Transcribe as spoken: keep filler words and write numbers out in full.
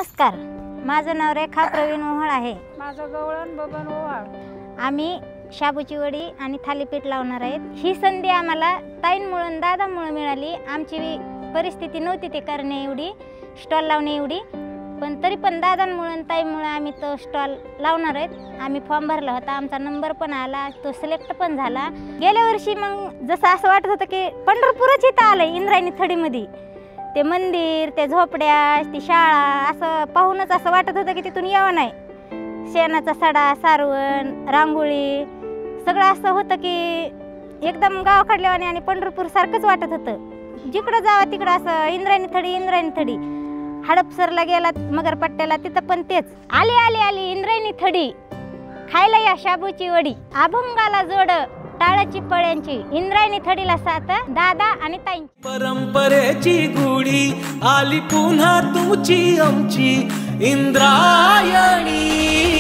नमस्कार, माझं नाव रेखा प्रवीण ओहळ आहे। माझं गवळण बबन ओहळ। आम्ही शाबूची वडी आणि थालीपीठ लावणार आहेत। ही संधी आम्हाला ताईंमुळे दादामुळे मिळाली। आमची परिस्थिती नव्हती ते करणे एवढी, स्टॉल लावणे एवढी, पण तरी पण दादांमुळे ताईंमुळे आम्ही तो स्टॉल लावणार आहेत। आम्ही फॉर्म भरला होता, आमचा नंबर पण आला, तो सिलेक्ट पण झाला। गेल्या वर्षी मग जसं असं वाटत होतं की पंढरपूरच इथं आलंय, इंद्रायणी थडीमध्ये ते मंदिर, ते झोपड्या, ती शाळा, असं पाहूनच असं वाटत होतं की तिथून यावं नाही। शेणाचा सडा, सारवण, रांगोळी सगळं असं होतं की एकदम गावाकडल्यावानी आणि पंढरपूर सारखंच वाटत होतं। जिकडं जावं तिकडं असं इंद्रायणी थडी इंद्रायणी थडी। हडपसरला गेला मगरपट्ट्याला, तिथं पण तेच, आली आली आली इंद्रायणी थडी, खायला या शाबूची वडी, अभंगाला जोड टाळाची पळ्यांची, इंद्रायणी थडीला साथ दादा आणि ताई। परंपरेची गुढी आली पुन्हा तुमची आमची इंद्रायणी।